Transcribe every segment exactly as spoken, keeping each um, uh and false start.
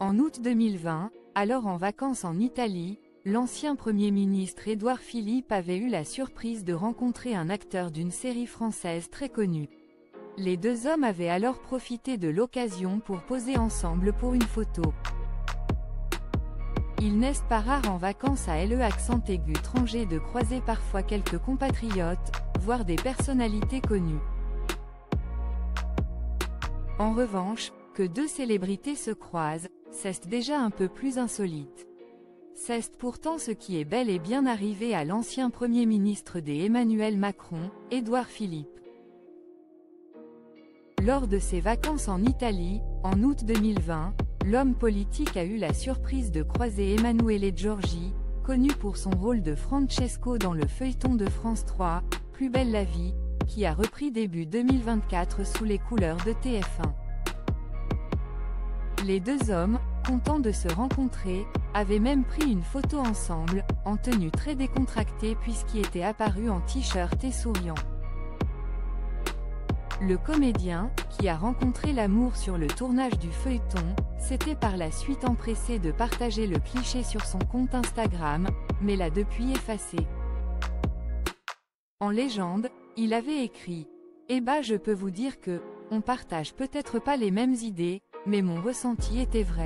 En août deux mille vingt, alors en vacances en Italie, l'ancien Premier ministre Édouard Philippe avait eu la surprise de rencontrer un acteur d'une série française très connue. Les deux hommes avaient alors profité de l'occasion pour poser ensemble pour une photo. Il n'est pas rare en vacances à l'E accent aigu étranger de croiser parfois quelques compatriotes, voire des personnalités connues. En revanche, que deux célébrités se croisent, c'est déjà un peu plus insolite. C'est pourtant ce qui est bel et bien arrivé à l'ancien Premier ministre des Emmanuel Macron, Édouard Philippe. Lors de ses vacances en Italie, en août deux mille vingt, l'homme politique a eu la surprise de croiser Emanuele Giorgi, connu pour son rôle de Francesco dans le feuilleton de France trois, Plus belle la vie, qui a repris début deux mille vingt-quatre sous les couleurs de T F un. Les deux hommes, contents de se rencontrer, avaient même pris une photo ensemble, en tenue très décontractée puisqu'il était apparu en t-shirt et souriant. Le comédien, qui a rencontré l'amour sur le tournage du feuilleton, s'était par la suite empressé de partager le cliché sur son compte Instagram, mais l'a depuis effacé. En légende, il avait écrit « Eh bah je peux vous dire que, on partage peut-être pas les mêmes idées, mais mon ressenti était vrai ».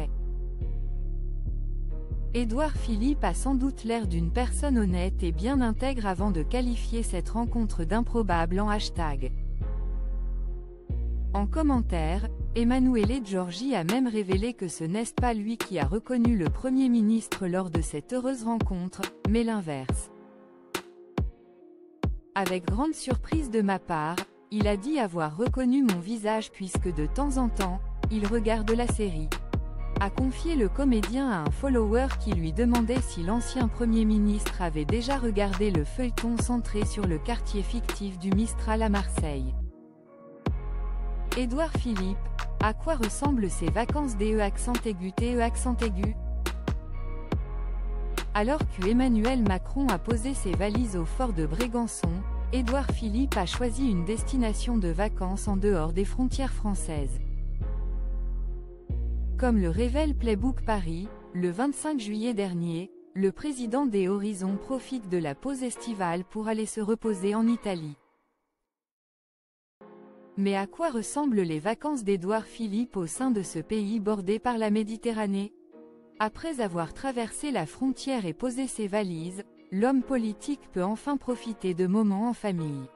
Édouard Philippe a sans doute l'air d'une personne honnête et bien intègre avant de qualifier cette rencontre d'improbable en hashtag. En commentaire, Emanuele Giorgi a même révélé que ce n'est pas lui qui a reconnu le Premier ministre lors de cette heureuse rencontre, mais l'inverse. Avec grande surprise de ma part, il a dit avoir reconnu mon visage puisque de temps en temps, il regarde la série. A confié le comédien à un follower qui lui demandait si l'ancien Premier ministre avait déjà regardé le feuilleton centré sur le quartier fictif du Mistral à Marseille. Édouard Philippe, à quoi ressemblent ces vacances des E accent aigu T E accent aigu? Alors que Emmanuel Macron a posé ses valises au fort de Brégançon, Édouard Philippe a choisi une destination de vacances en dehors des frontières françaises. Comme le révèle Playbook Paris, le vingt-cinq juillet dernier, le président des Horizons profite de la pause estivale pour aller se reposer en Italie. Mais à quoi ressemblent les vacances d'Édouard Philippe au sein de ce pays bordé par la Méditerranée? Après avoir traversé la frontière et posé ses valises, l'homme politique peut enfin profiter de moments en famille.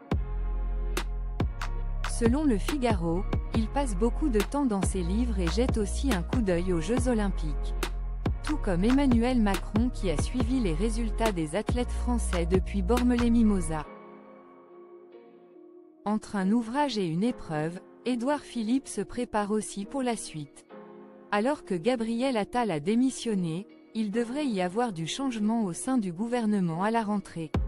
Selon Le Figaro, il passe beaucoup de temps dans ses livres et jette aussi un coup d'œil aux Jeux Olympiques. Tout comme Emmanuel Macron qui a suivi les résultats des athlètes français depuis Bormes-les-Mimosas. Entre un ouvrage et une épreuve, Édouard Philippe se prépare aussi pour la suite. Alors que Gabriel Attal a démissionné, il devrait y avoir du changement au sein du gouvernement à la rentrée.